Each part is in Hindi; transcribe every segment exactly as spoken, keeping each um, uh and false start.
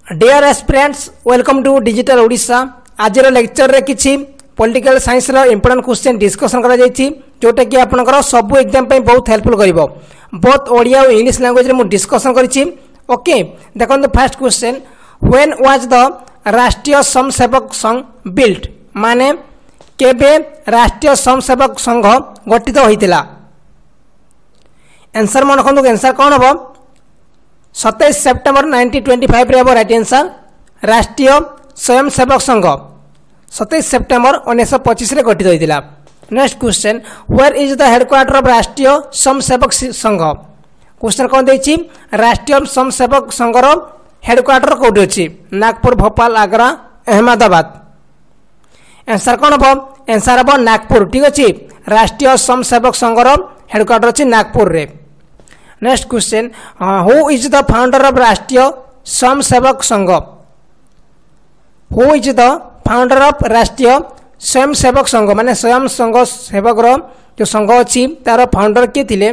Dear aspirants welcome to digital Odisha. आज लेक्चर रे किछि पॉलिटिकल साइंस रो इंपोर्टेंट क्वेश्चन डिस्कशन करा जायछि जोटा कि आपनकर सब एग्जाम पे बहुत हेल्पफुल करिवो। बोथ ओडिया और इंग्लिश लैंग्वेज रे मु डिस्कशन करिछि। ओके देखो first question, when was the Rashtriya Swayamsevak संघ बिल्ट, माने केबे राष्ट्रीय स्वयंसेवक संघ गठित होइतिला। आंसर मन रखंतु, आंसर कोन हबो सत्ताईस सेप्टेम्बर नाइनटीन ट्वेंटी फाइव रे राइट आंसर राष्ट्रीय स्वयंसेवक संघ सत्ताईस सेप्टेम्बर उन्नीस सौ पच्चीस रे गठित होइतिला। Next question, where is the headquarter of Rashtriya Swayamsevak संघ। क्वेश्चन कोन देछि, राष्ट्रीय स्वयंसेवक संघ रो हेडक्वार्टर कोठी अछि, नागपुर, भोपाल, आगरा, अहमदाबाद। आंसर कोन हबो, आंसर हबो नागपुर। ठीक अछि, राष्ट्रीय स्वयंसेवक संघ रो हेडक्वार्टर अछि नागपुर रे। Next question, who is the founder of Rashtriya Swayamsevak Sangh. Who is the founder of Rashtriya Swayamsevak संघ, माने स्वयं संघ सेवक रो जो संघ अछि तार फाउंडर के थिले।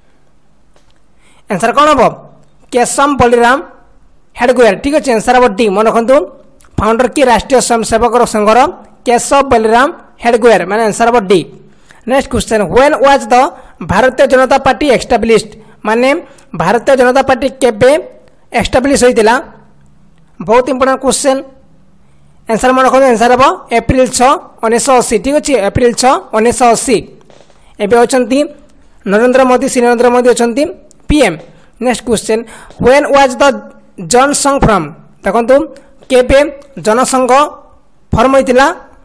आंसर कोन हबो, केशव बलिराम हेडगुयर। ठीक अछि, आंसर हबो डी। मन रखंतु, फाउंडर की राष्ट्रीय स्वयंसेवक रो संघ रो केशव बलिराम हेडगुयर, माने आंसर हबो D. Next question, when was the Bharatiya Janata party established, माने भारतीय जनता पार्टी केबे एस्टैब्लिश होइतिला। बहुत इंपोर्टेंट क्वेश्चन। आंसर मन रखो, आंसर हबो अप्रैल छह उन्नीस सौ अस्सी। ठीक अछि, अप्रैल छह उन्नीस सौ अस्सी। एबे अछंती नरेंद्र मोदी, श्री नरेंद्र मोदी अछंती PM. Next question, when was the Jana Sangh from. देखंतु केबे जनसंघ फॉर्म होइतिला।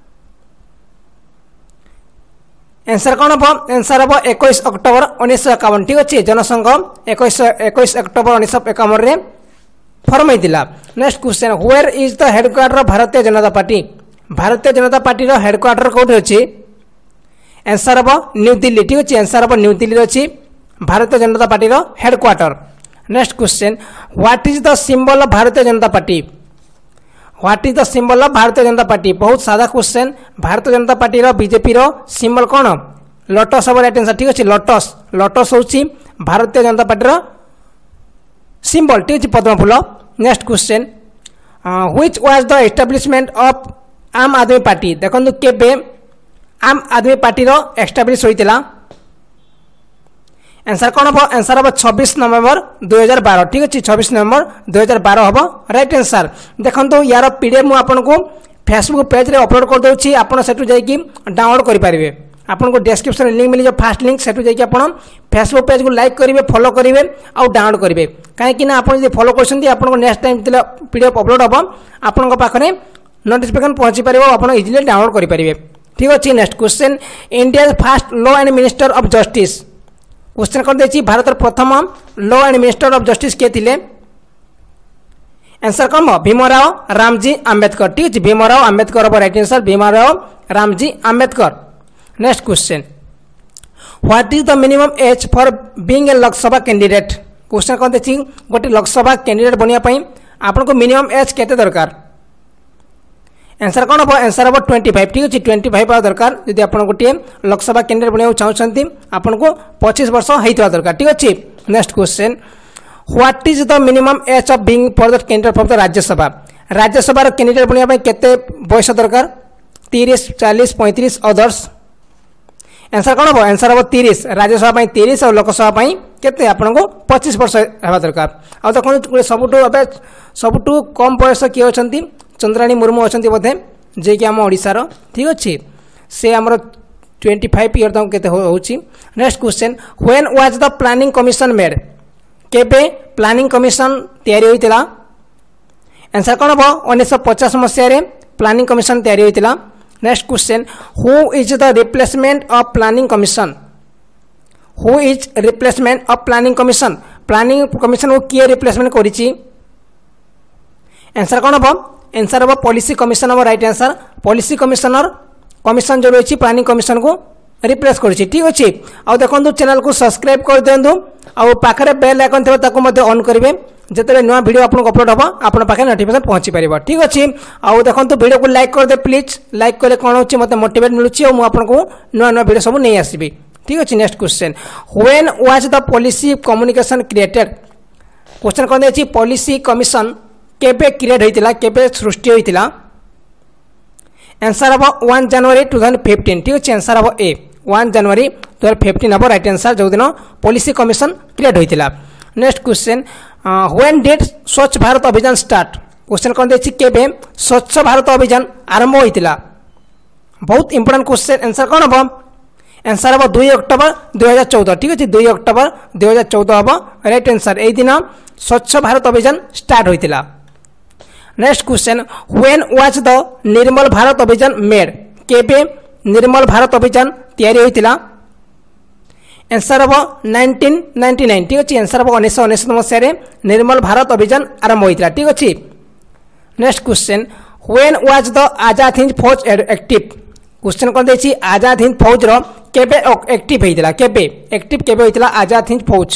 आंसर कौन हम, आंसर हम इक्कीस अक्टोबर उन्नीस सौ इक्यावन। ठीक अच्छे, जनसंघ इक्कीस अक्टोबर उन्नीस सौ इक्यावन रे फॉर्म होइतिला। Next question, where is the headquarter of Bharatiya Janata party. भारतीय जनता पार्टी रो हेडक्वार्टर कोठी अछि। आंसर हम न्यू दिल्ली। ठीक अच्छे, आंसर हम न्यू दिल्ली अछि भारतीय जनता पार्टी रो headquarter. Next question, what is the symbol of Bharatiya Janata Party. What is the symbol of Bharatiya Janata Party. बहुत सादा क्वेश्चन। भारतीय जनता पार्टी रो बीजेपी रो सिंबल कौन, लोटस हम राइट आंसर। ठीक अच्छे, लोटस लोटस होची भारतीय जनता पार्टी रो सिंबल। ठीक अच्छे, पद्म फूल। Next question, which was the establishment of Aam Aadmi Party. देखंतु केबे आम आदमी पार्टी रो एस्टैब्लिश होइतिला। आंसर कौन हम, आंसर हम छब्बीस नवंबर दो हज़ार बारह। ठीक अच्छे, छब्बीस नवंबर दो हज़ार बारह हम राइट आंसर। देखो यार पीडीएफ मु आपको फेसबुक पेज रे अपलोड कर दूसरी, आपड़ से डाउनलोड करेंगे। आपको डिस्क्रिप्शन लिंक मिल जाए, फास्ट लिंक से आप फेसबुक पेज को लाइक करेंगे, फॉलो करेंगे और डाउनलोड करेंगे। कहीं आप फॉलो कर नेक्स्ट टाइम पीडीएफ अपलोड हम आपंक पाखे नोटिफिकेशन पहुंची पार, आप इजिली डाउनलोड करेंगे। ठीक अच्छे, next question, India fast law and minister of justice. Question कर देछि, भारत प्रथम law and minister of justice के थिले। आंसर कम भीमराव रामजी आंबेडकर। ठीक है, Bhimrao Ambedkar right answer, Bhimrao Ramji Ambedkar. Next question, what is the minimum age for being a Lok Sabha candidate. Question कर देछि, गोटे लोकसभा कैंडिडेट बनिया पई आपनको मिनिमम एज केते दरकार। आंसर कौन हम, आंसर हम ट्वेंटी फाइव। ठीक अच्छे, ट्वेंटी फाइव दरकार यदि आप गोटे लोकसभा कैंडिडेट बनवाक चाहते आपको पच्चीस वर्ष होता दरकार। ठीक अच्छे, next question, what is the minimum age of being for the candidate for the Rajya Sabha. Rajya Sabha candidate बनवाई केते बयस दरकार, तीस, चालीस, पैंतीस अदर्स। आंसर कौन हम, आंसर हम तीस, राज्यसभा तीस और लोकसभा केते आपको पच्चीस वर्ष होगा दरकार। आ देखो सबुठू सबुठू कम बयस किए अच्छा, चंद्राणी मुर्मू अच्छा बोधे, जे कि आम ओडिशार। ठीक अच्छे, से आमर ट्वेंटी फाइव इयर तक केते होउची। Next question, when was the planning commission made. केबे प्लानिंग कमिशन तैयारी होइतिला। आंसर कौन हम, उन्नीस सौ पचास मसीह प्लानिंग कमिशन तैयारी होइतिला। Next question, who is the replacement of planning commission. Who is replacement of planning commission. Planning commission को किए रिप्लेसमेंट करिछि। आंसर कौन हम, आंसर हम पॉलिसी कमिशन हम right answer, policy commissioner commission जो रही प्लानिंग कमिशन को रिप्लेस करिछि। ठीक अच्छे, आ देखो चैनल को सब्सक्राइब कर दिंतु और पाखे बेल आइकन थे ऑन करेंगे, जिते नुआ वीडियो आपको अपलोड हम आपन पाखे नोटिफिकेशन पहुंची पार। ठीक अच्छे, आ देखो वीडियो को लाइक कर दे प्लीज, लाइक कले कौन हो मत मोटिवेट मिलूँ और मुझे नुआ नुआ वीडियो सब नहीं आसबि। ठीक अच्छे, next question, when was the policy communication created. Question कौन देछि, पॉलिसी कमिशन केबे क्रिएट होइतिला केबे सृष्टि होइतिला आंसर हम one January two thousand fifteen ठीक अच्छे आंसर हम A one January two thousand fifteen हम राइट आंसर जो दिन पॉलिसी कमिशन क्रिएट होइतिला। Next question when did Swachh Bharat Abhiyan start question कौन देखिए केबे स्वच्छ भारत अभियान आरंभ होइतिला बहुत इंपोर्टेंट क्वेश्चन आंसर कौन हम आंसर हम दुई अक्टोबर दुई हजार चौदह ठीक अच्छे दुई अक्टोबर दुई हजार चौदह हम राइट आंसर यही दिन स्वच्छ भारत अभियान स्टार्ट होइतिला। Next question when was the Nirmal Bharat Abhiyan made केबे निर्मल भारत अभियान तैयारी होइतिला आंसर हम नाइंटीन नाइंटी नाइन ठीक अच्छे आंसर हम उन्नीस उन्नीस मसीह निर्मल भारत अभियान आरंभ होइतिला ठीक अच्छे। Next question when was the Azad Hind Fauj active question कौन देखिए आजाद हिंद फौज रो केबे एक्टिव होइतिला केबे एक्टिव केबे होइतिला आजाद हिंद फौज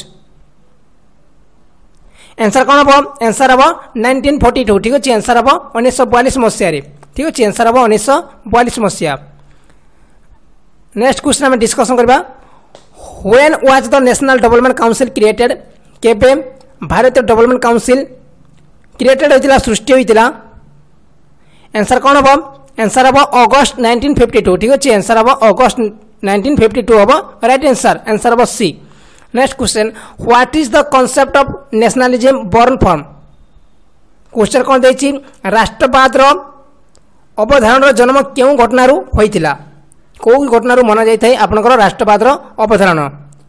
आंसर कौन हम आंसर हम नाइंटीन फोर्टी टू ठीक अच्छे आंसर हम उन्नीस बयालीस मसीह ठीक अच्छे आंसर हम उन्नीस बयालीस मसीहा। नेक्स्ट क्वेश्चन आम डिस्कसन करबा when was the national development council created केबे भारतीय डेवलपमेंट काउंसिल क्रिएटेड होइतिला सृष्टि होइतिला आंसर कौन हम आंसर हम अगस्त नाइंटीन फिफ्टी टू ठीक अच्छे आंसर हम अगस्त नाइंटीन फिफ्टी टू हम राइट आंसर आंसर हम C. Next question what is the concept of nationalism born from question कौन देखिए राष्ट्रवाद रो अवधारणा जन्म क्यों घटना होइतिला कौ घटना मना जाए आपनकर राष्ट्रवाद रो अवधारणा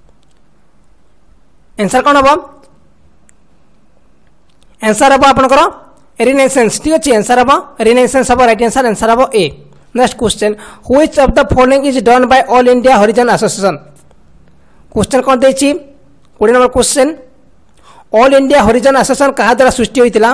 आंसर कौन हम आंसर हम आपनकर रिनेसेंस ठीक अच्छे आंसर हम रिनेसेंस हम राइट आंसर आंसर हम A. Next question which of the following is done by all India Harijan association question कौन देखिए कोड़े number question all India Harijan association क्या द्वारा सृष्टि होइतिला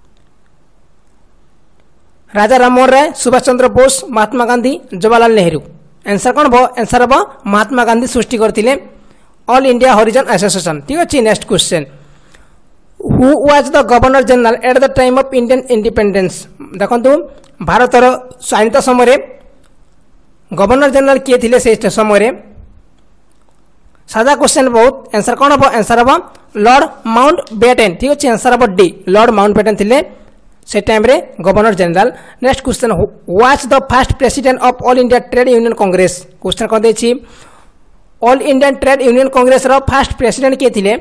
राजा राममोहन राय सुभाष चंद्र बोस महात्मा गांधी जवाहरलाल नेहरू आंसर कौन हम आंसर हम महात्मा गांधी सृष्टि करथिले ऑल इंडिया हरिजन एसोसिएशन ठीक अच्छे। Next question who was the governor general at the time of Indian independence देखो भारतर स्वाधीनता समय गवर्नर जनरल किए थे से समय सादा क्वेश्चन बहुत आंसर कौन हम आंसर हम लॉर्ड माउंट बेटन ठीक अच्छे आंसर हम डी लॉर्ड माउंट बेटन थे से टाइम रे governor general. Next question was the first president of all India trade union Congress question कौन देखिए all Indian trade union Congress रो फर्स्ट प्रेसिडेंट किए थे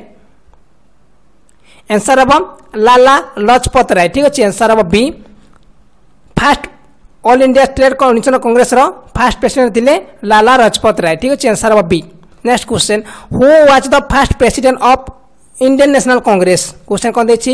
आंसर हम लाला लजपत राय ठीक अच्छे आंसर हम B first all India trade union Congress रो फर्स्ट प्रेसिडेंट थे लाला लजपत राय ठीक अच्छे आंसर हम B. Next question who was the first president of Indian national Congress question कौन देखिए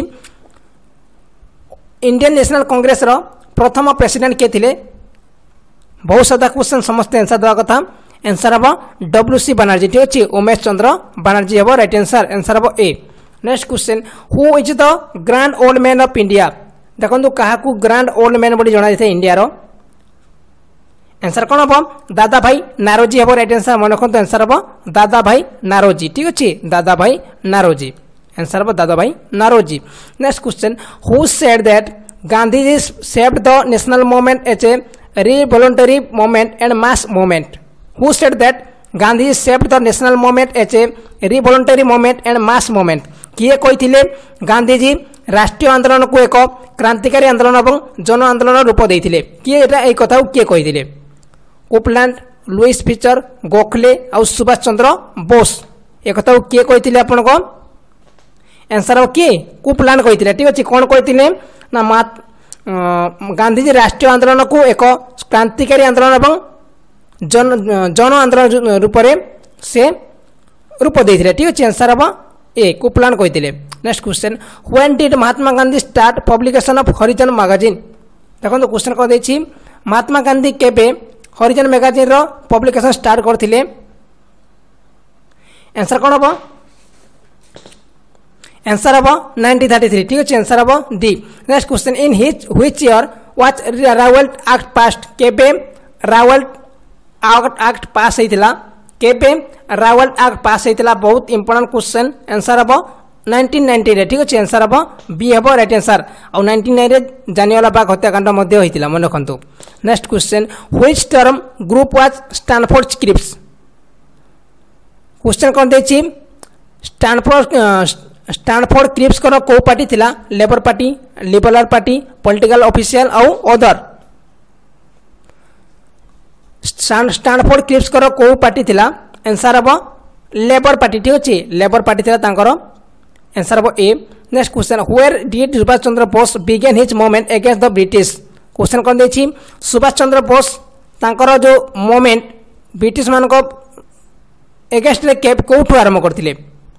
इंडियन नेशनल कांग्रेस रो प्रथम प्रेसिडेंट किए थे बहुत सारा क्वेश्चन समस्त आंसर देवा कथा आंसर हम डब्ल्यू सी बनर्जी ठीक अच्छे उमेश चंद्र बनर्जी हम राइट आंसर आंसर हम A. Next question who is the grand old man of India देखो क्या ग्रांड ओल्ड मैन बोली जना जाए इंडिया रो आंसर कौन हम दादा भाई नारोजी हम राइट आंसर मन रखते आंसर हम दादा भाई नारोजी ठीक अच्छे दादा भाई नारोजी आंसर हम Dadabhai Naoroji. Next question who said that Gandhi ji saved the national movement as a revolutionary movement and mass movement who said that Gandhi ji saved the national movement as a revolutionary movement and mass movement किए कही गांधी जी राष्ट्रीय आंदोलन को एक क्रांतिकारी आंदोलन और जन आंदोलन रूप देते किए एक कथा किए कही कोपलैंड लुईस फिचर गोखले और सुभाष चंद्र बोस एक कथा किए कही आपण को आंसर हम किए कोपलैंड कही ठीक अच्छे कौन कही ना मात गांधीजी राष्ट्रीय आंदोलन को एक क्रांतिकारी आंदोलन और जन जन आंदोलन रूप से रूप देते ठीक अच्छे आंसर हम ए कोपलैंड कही। Next question when did Mahatma Gandhi start publication of Harijan magazine देखो क्वेश्चन कौन देखिए महात्मा गांधी केबे हरिजन मैगजीन रो पब्लिकेशन स्टार्ट करथिले आंसर कौन हम आंसर हम नाइंटीन थर्टी थ्री ठीक अच्छे आंसर हम D. Next question in which which year was Rowlatt Act passed केबे रावल्ट एक्ट पास होइतिला केबे रावल्ट एक्ट पास होइतिला बहुत इंपोर्टेंट क्वेश्चन आंसर हम नाइंटीन नाइंटी रे ठीक अच्छे आंसर हम बी हम राइट आंसर और नाइंटी नाइन रे जानियाला बाग हत्याकांड मध्य होइतिला मन रखंतु। Next question which term group was Stanford scripts question कौन देखिए स्टैनफोर्ड स्टैनफोर्ड क्रिप्सकर को पार्टी थिला labour party liberal party political official आउ अदर स्टैनफोर्ड क्रिप्सकर को पार्टी थिला आंसर हम लेबर पार्टी ठीक अच्छे लेबर पार्टी थिला तांकर आंसर हम A next question where did Subhash Chandra Bose began his movement against the British question कौन देछि सुभाष चंद्र बोस तांकर जो मूवमेंट ब्रिटिश मान एगेंस्ट केप कौठू आरंभ करथिले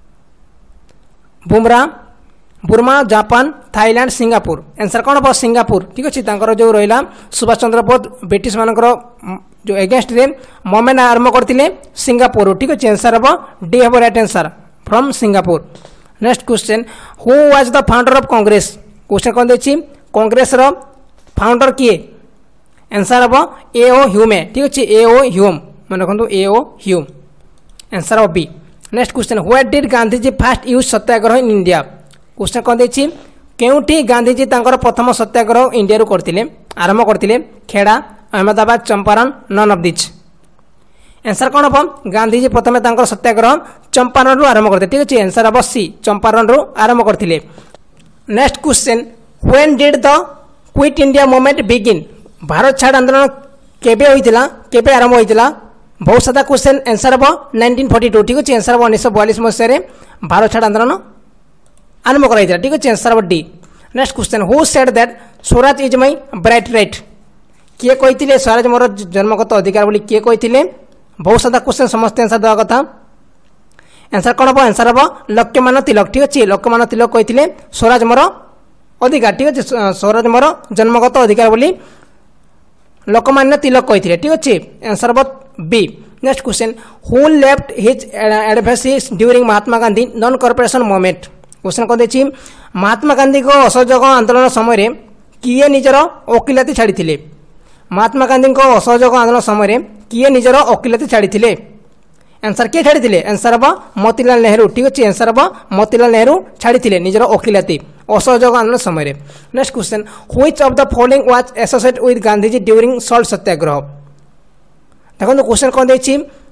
बुमरा Burma Japan Thailand Singapore answer कौन हम सिंगापुर ठीक अच्छे तांकर जो रहा सुभाष चंद्र बोस ब्रिटिश मानकर जो एगेंस्ट रे मूवमेंट आरंभ करथिले सिंगापुर ठीक अच्छे आंसर हम डी हम right answer from Singapore next question who was the founder of Congress question कौन देछि कांग्रेस रो फाउंडर किए आंसर हम ए ओ ह्यूमे ठीक अच्छे ए ओ ह्यूम मन रखु ए ओ ह्यूम आंसर हम B next question where did Gandhiji fast use satyagraha in India question कौन देछि केउठी गांधीजी तांकर प्रथम सत्याग्रह इंडिया रु करथिले आरंभ करथिले Kheda Ahmedabad Champaran none of this answer कौन हम गांधीजी प्रथम तांकर सत्याग्रह चंपारण रु आरंभ करथिले ठीक अछि आंसर हम सी चंपारण रु आरंभ करथिले next question when did the quit India movement begin Bharat छाड़ आंदोलन केबे होइतिला केबे आरंभ होइतिला बहुत सारा क्वेश्चन आंसर हम नाइंटीन फोर्टी टू ठीक अच्छे आंसर हम उन्नीस बयालीस मसीह भारत छाड़ आंदोलन आरंभ कराइला ठीक अच्छे आंसर हम D next question who said that swaraj is my bright right किए कही स्वराज मोर जन्मगत अधिकार बोली किए कही बहुत सारा क्वेश्चन समस्त आंसर देवा कथा आंसर कौन हम आंसर हम लोकमान तिलक ठीक अच्छे लोकमान तिलक कही स्वराज मोर अधिकार ठीक अच्छे स्वराज मोर जन्मगत अधिकार बोली लोकमान्य तिलक कही ठीक अच्छे आंसर हम B next question who left his advice during Mahatma Gandhi non corporation movement question कौन देछि महात्मा गांधी को असहयोग आंदोलन समय किए निजर वकिलाती छाड़ी महात्मा गांधी को असहयोग आंदोलन समय किए निजर वकिलाती छाड़ी आंसर किए छाड़ी आंसर हम मोतीलाल नेहरू ठीक अच्छे आंसर हम मोतीलाल नेहरू छाड़ी निजर वकिलाती असहयोग आंदोलन समय next question which of the following was associated with Gandhiji during salt satyagraha देखो क्वेश्चन कौन देछि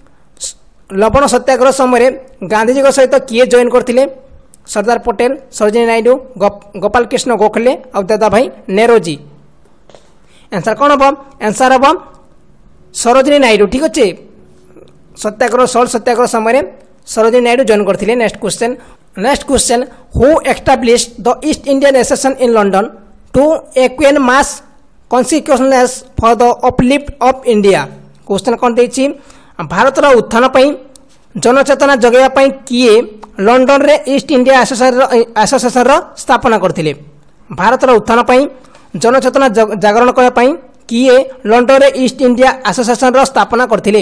लवण सत्याग्रह समय गांधीजी सहित किए जॉइन करथिले सरदार पटेल सरोजिनी नायडू गोपाल कृष्ण गोखले और दादा भाई नेरोजी आंसर कौन हम आंसर हम सरोजिनी नायडू ठीक अच्छे सत्याग्रह सॉल्ट सत्याग्रह समय सरोजिनी नायडू जॉइन करथिले next question next question who established the East Indian association in London to acquaint mass consequences for the uplift of India question कौन देछि भारतर उत्थान पई जनचेतना जगैया पई किए लंडन रे ईस्ट इंडिया एसोसिएशन रो स्थापना करथिले भारतर उत्थान पई जनचेतना जागरण करबा पई किए लंडन रे ईस्ट इंडिया एसोसिएशन रो स्थापना करथिले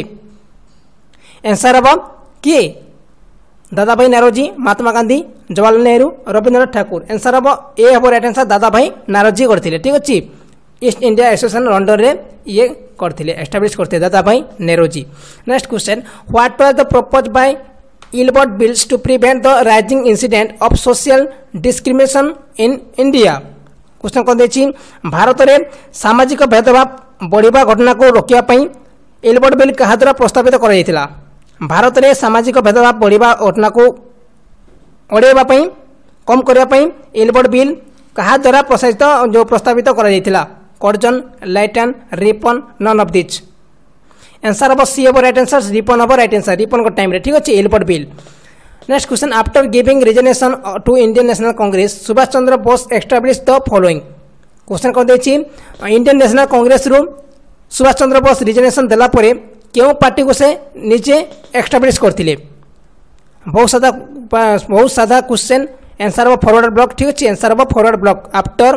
आंसर हम किए दादा भाई नारोजी महात्मा गांधी जवाहरलाल नेहरू रविंद्रनाथ ठाकुर आंसर हम ए हम राइट आंसर दादा भाई नारोजी करथिले ठीक अछि ईस्ट इंडिया एसोसिएशन लंडन रे ये करथिले एस्टैब्लिश करथिले Dadabhai Naoroji next question what was the propose by Ilbert bills to prevent the rising incident of social discrimination in India question कौन देछि भारत रे सामाजिक भेदभाव बढ़िबा घटना को रोकिया पई इलबर्ट बिल कहा द्वारा प्रस्तावित करा जायतिला भारत रे सामाजिक भेदभाव बढ़िबा घटना को ओडेबा पई कम करबा पई इलबर्ट बिल कहा द्वारा प्रस्तावित जो प्रस्तावित करा जायतिला Curzon Lytton Ripon none of this answer हम C hmm right answer Ripon hmm right answer Ripon को टाइम रे ठीक अच्छे Ilbert bill next question after giving resignation to Indian national Congress Subhash Chandra Bose establish the following question कौन देछि इंडियन नेशनल कांग्रेस रु सुभाष चंद्र बोस रिजनेशन देला परे केउ पार्टी को से निजे एस्टैब्लिश करथिले बहुत सादा बहुत सादा question answer hmm Forward Bloc ठीक अच्छे answer hmm Forward Bloc after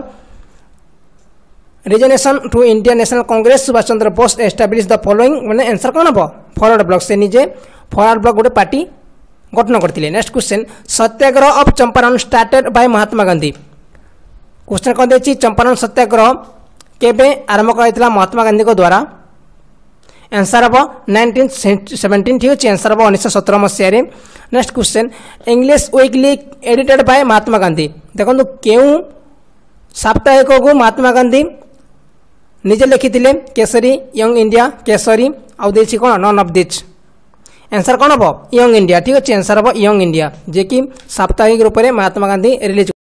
resignation to Indian national Congress Subhash Chandra Bose establish the following माने आंसर कौन हम फॉरवर्ड ब्लॉक से निजे फॉरवर्ड ब्लॉक गोटे पार्टी गठन करथिले next question Satyagraha of Champaran started by Mahatma Gandhi question कौन देछि चंपारण सत्याग्रह केबे आरंभ कराइतला महात्मा गांधी को द्वारा आंसर हम नाइंटीन सेवेंटीन ठीक अच्छे आंसर हम उन्नीस सत्रह मसीह next question English weekly edited by Mahatma Gandhi देखो केउ साप्ताहिक को महात्मा गांधी निजे लिखिथिले केसरी यंग इंडिया केसरी आउ देछि कोन नन ऑफ दिस आंसर कौन हम यंग इंडिया। ठीक अच्छे आंसर हम यंग इंडिया जे कि साप्ताहिक रूप से महात्मा गांधी रिलीज